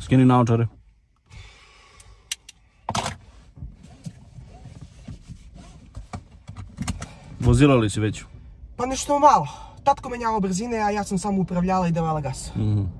Skini naočare. Vozila li si već? Pa nešto malo. Tatko menjao brzine, a ja sam samo upravljala i davala gas.